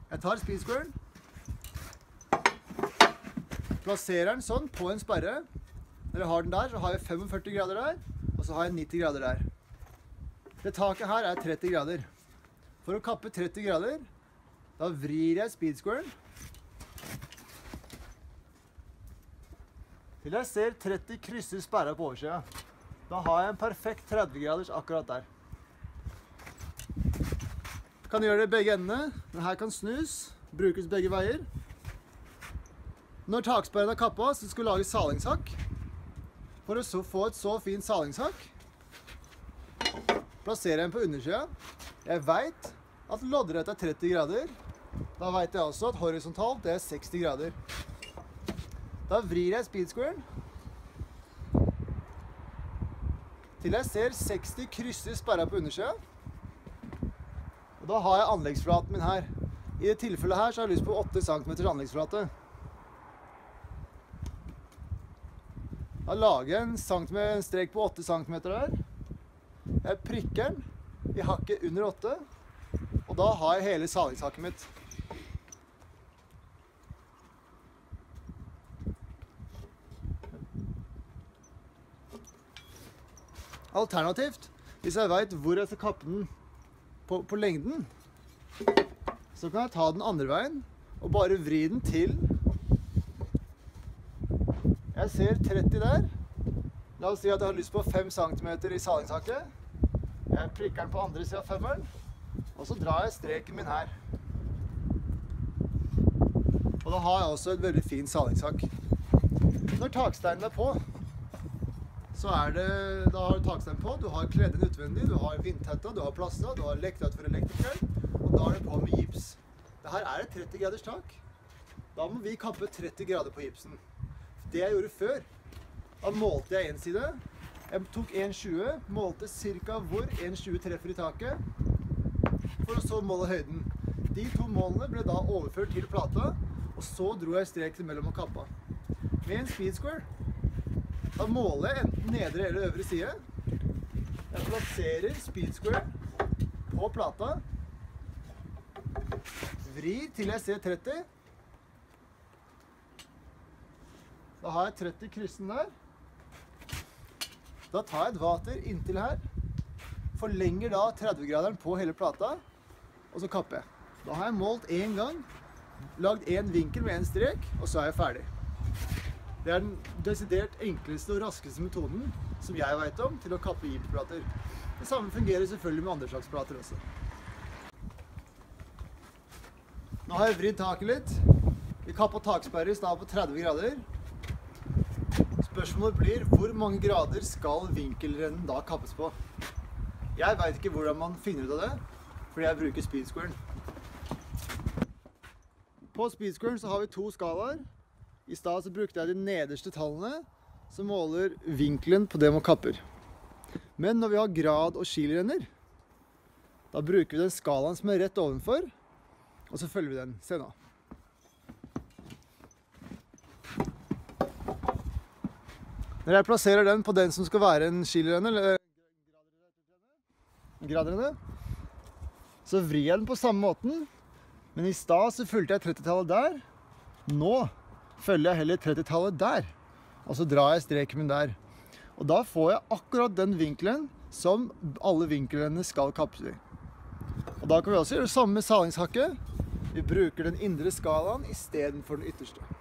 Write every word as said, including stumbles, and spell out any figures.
Jeg tar speed squaren, plasserer den sånn på en sperre. Når jeg har den der, så har jeg femogførti grader der, og så har jeg nitti grader der. Det taket her er tretti grader. For å kappe tretti grader, da vrir jeg speed squaren til jeg ser tretti krysser sperra på oversida. Da har jeg en perfekt tretti graders akkurat der. Du kan gjøre det i begge endene. Den her kan snus, brukes begge veier. Når taksperren er kappet, så skal vi lage salingshakk. For å så få et så fint salingshakk, plasserer jeg den på undersida. Jeg vet at loddrett er tretti grader. Da vet jeg også at horisontalt det er seksti grader. Da vrir jeg speed squaren til jeg ser seksti krysser sperra på undersida. Og da har jeg anleggsflaten min her. I det tilfellet her så har jeg lyst på åtte centimeter anleggsflate. Da lager jeg en, en strek på åtte centimeter der. Jeg prikker den i hakket under åtte, og da har jeg hele salingshakket mitt. Alternativt, hvis jeg vet hvor jeg skal kappe den på, på lengden, så kan jeg ta den andre veien og bare vri den til. Jeg ser tretti der. La oss si at jeg har lyst på fem centimeter i salingshakket. Jeg prikker den på andre siden av femmeren, og så drar jeg streken min her. Og da har jeg også et veldig fint salingshakk. Når taksteinen er på, så er det, da har du taksteinen på, du har kledden utvendig, du har vindtetta, du har plastet, du har lektet for elektrikeren, og da er det på med gips. Dette er et tretti graders tak. Da må vi kappe tretti grader på gipsen. Det jeg gjorde før, da målte jeg en side. Jeg tok en komma tjue, målte cirka hvor en komma tjue treffer i taket, for å så måle høyden. De to målene ble da overført til plata, og så dro jeg streken mellom og kappa. Med en speed square, da måler jeg enten nedre eller øvre side. Jeg plasserer speed square på plata, vrir til jeg ser tretti. Da har jeg tretti kryssen der. Da tar jeg et vater inntil her, forlenger da tretti graderen på hele plata, og så kapper jeg. Da har jeg målt en gang, lagd en vinkel med en strek, og så er jeg ferdig. Det er den desidert enkleste og raskeste metoden som jeg vet om til å kappe gipsplater. Det samme fungerer selvfølgelig med andre slags plater også. Nå har jeg vridd taket litt. Vi kappet taksperre i stedet på tretti grader. Spørsmålet blir, hvor mange grader skal vinkelrennen da kappes på? Jeg vet ikke hvordan man finner ut av det, fordi jeg bruker speed squaren. På speed squaren så har vi to skalaer. I stedet så brukte jeg de nederste tallene, som måler vinkelen på det man kapper. Men når vi har grad- og skilrenner, da bruker vi den skalaen som er rett ovenfor, og så følger vi den. Se nå. Når jeg plasserer den på den som skal være en skilrenne, eller gradrenne, så vrir jeg den på samme måten, men i stad så fulgte jeg tretti-tallet der. Nå følger jeg heller tretti-tallet der, og så drar jeg streken min der. Og da får jeg akkurat den vinkelen som alle vinklene skal kappes i. Og da kan vi også gjøre det samme med salingshakket. Vi bruker den indre skalaen i stedet for den ytterste.